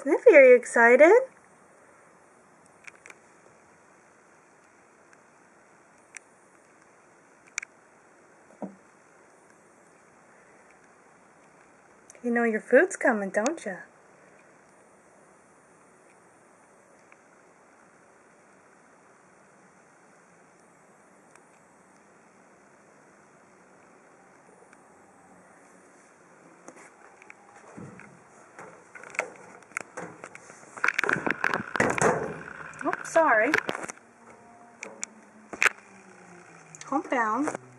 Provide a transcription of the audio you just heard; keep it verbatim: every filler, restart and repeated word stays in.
Sniffie, are you excited? You know your food's coming, don't you? Oh, sorry. Calm down.